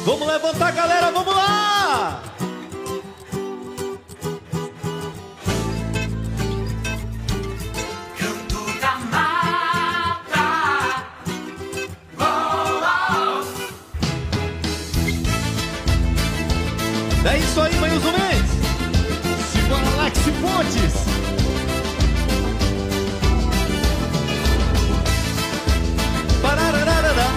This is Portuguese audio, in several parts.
Vamos levantar, galera, vamos lá! Canto da mata. Oh, oh. É isso aí, Maílson Mendes. Simbora, Alex Pontes. Pararararará.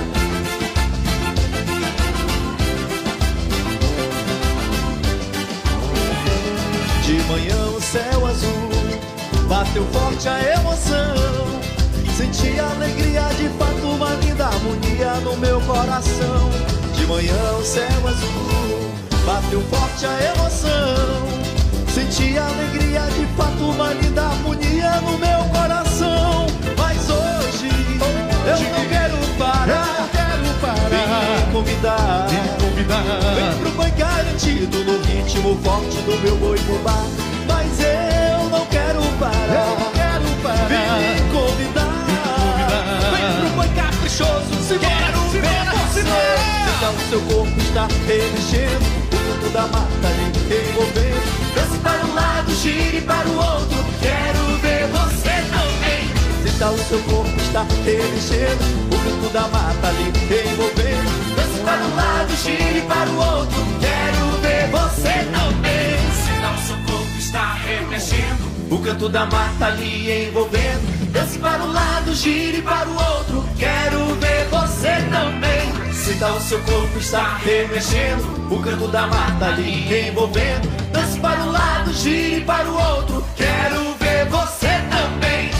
De manhã o céu azul bateu forte a emoção. Senti a alegria de fato, uma linda harmonia no meu coração. De manhã o céu azul bateu forte a emoção. Senti a alegria de fato, uma linda harmonia no meu coração. Mas hoje eu não quero parar. Vem me convidar, vem pro boi garantido, no ritmo forte do meu boi bumbá. Mas eu não quero parar, vem me convidar, vem pro boi caprichoso. Quero ver você. Então o seu corpo está remexendo, o canto da mata lhe envolvendo. Desce para um lado, gire para o outro. Quero ver você também. Então o seu corpo está remexendo, o canto da mata lhe envolvendo. Desce para um lado, gire para o outro. Quero ver você também. Sinal, seu corpo está remexendo, O canto da mata lhe envolvendo. desce para um lado, gire para o outro. Quero ver você também. Sinta o seu corpo está remexendo, o canto da mata lhe envolvendo. Desce para um lado, gire para o outro. Quero ver você também.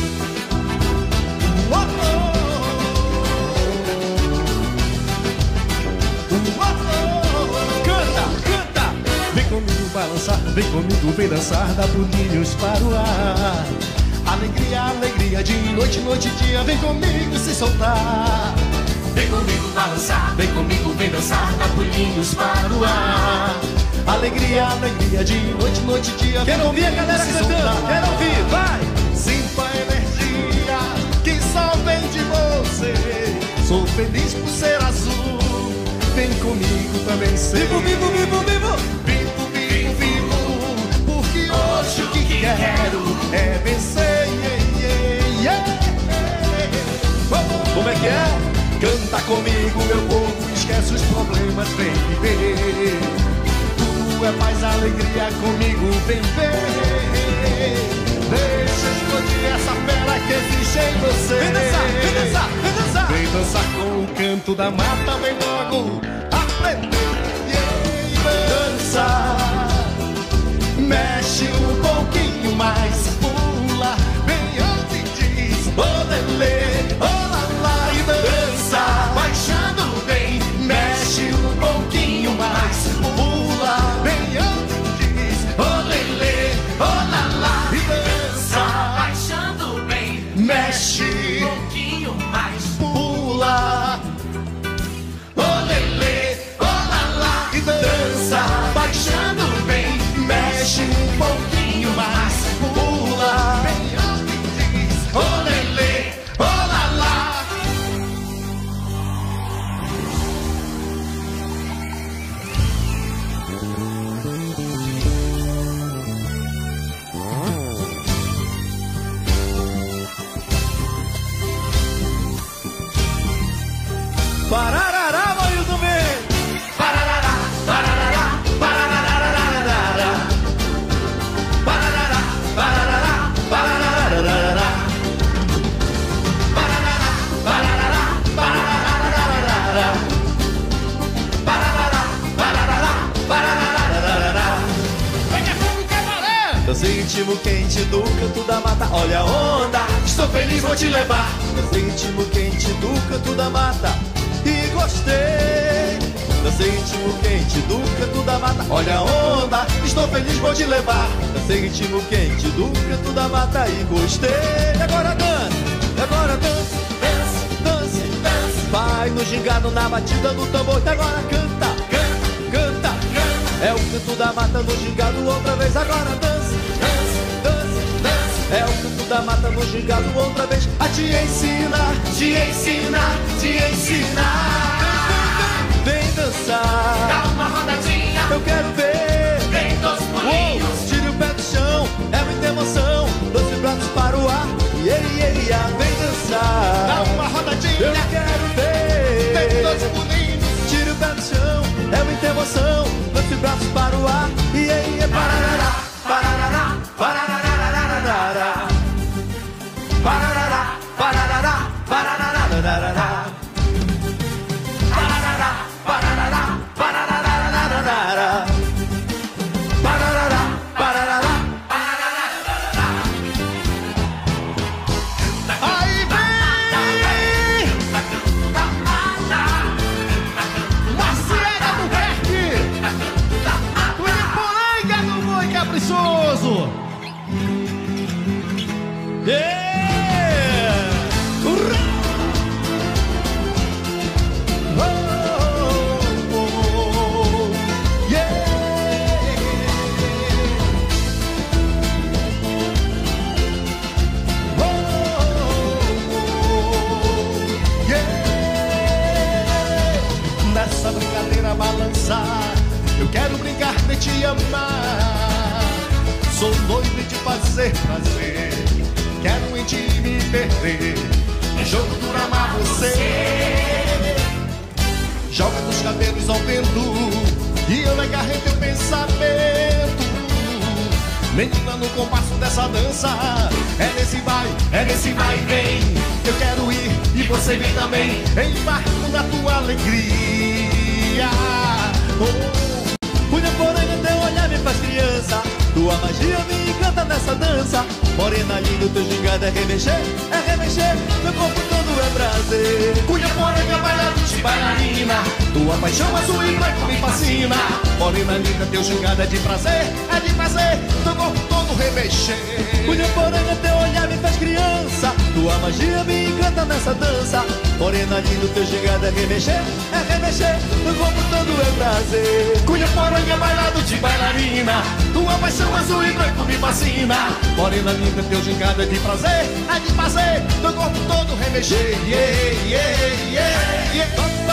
Canta, canta! Vem comigo balançar, vem comigo, vem dançar, dá pulinhos para o ar. Alegria, alegria, de noite, noite e dia, vem comigo se soltar. Vem comigo balançar, vem comigo, vem dançar, dá pulinhos para o ar. Alegria, alegria, de noite, noite e dia, Quero ouvir a galera cantando, quero ouvir, vai! Sinto a energia que só vem de você. Sou feliz por ser azul, vem comigo também ser. Vivo, vivo, vivo, vivo! Vivo, vivo, vivo, porque hoje o que quero é vencer. Como é que é? Canta comigo, meu povo, esquece os problemas, vem viver. Tudo é paz, alegria, comigo vem ver. Deixa explodir essa fera que existe em você. Vem dançar, vem dançar, vem dançar! Vem dançar com o canto da mata, vem logo aprender. Dança, mexe um pouquinho mais, pula, bem antes diz, olelê, olala e dança, baixando bem, mexe um pouquinho mais, pula, bem antes diz, olelê, olala e dança, Baixando bem, mexe, um pouquinho mais. pula, olelê, olala e dança, baixando bem, mexe um pouquinho mais, pula, bem antes diz, olelê, olala. Pararará, Maílson Mendes! Pararará, pararará, pararararararará. Pararará, pararará, parararararará. Pararará, pararará, parararararará. Pararará, pararará, parararararará. Dança ritmo quente do canto da mata, olha a onda, Estou feliz, vou te levar. dança ritmo quente do canto da mata, e gostei. Dança ritmo quente do canto da mata, olha a onda, estou feliz, vou te levar. Dança ritmo quente do canto da mata, e gostei. E agora dança, e agora dança, Dança, dança, dança, vai no gingado, na batida do tambor. E agora canta, canta, canta. canta. É o canto da mata no gingado, outra vez, agora dança, Dança, dança. dança. É o canto da mata no gingado, outra vez, a te ensinar. Te ensinar, te ensinar. Vem dançar. dançar. Dá uma rodadinha, Eu quero ver. vem dos pulinhos. Tire o pé do chão, é muita emoção. Doce braços para o ar, vem dançar. Dá uma rodadinha, Eu quero ver. vem dos pulinhos. Tire o pé do chão, é muita emoção. Doce braços para o ar, pararará, pararará, pararará, pararará, pararará, pararará, Aí vem Maciega do Verde, o Iriporanga do Boi Caprichoso. Nessa brincadeira balançar, eu quero brincar de te amar. Sou doido de te fazer prazer, quero em ti me perder. É jogo por amar você. Joga dos cabelos ao vento e eu me agarrei teu pensamento. Menina, no compasso dessa dança, é nesse vai e vem. Eu quero ir e você vem também, embarco na tua alegria. Punha poranga, teu olhar me faz criança. Tua magia me encanta nessa dança. Morena linda, teu gingado é remexer, meu corpo todo é prazer. Cunha poranga, bailarina de bailarina, tua paixão azul e branco me fascina. Morena linda, teu gingado é de prazer, teu corpo todo remexer. Punha poranga, teu olhar me faz criança. Tua magia me encanta nessa dança. Morena linda, teu gingado é remexer, meu corpo todo é prazer. Cunha poranga, bailado de bailarina, tua paixão azul e branco me fascina. Morena linda, teu gingado é de prazer, teu corpo todo remexer. Yeah, yeah, yeah, yeah.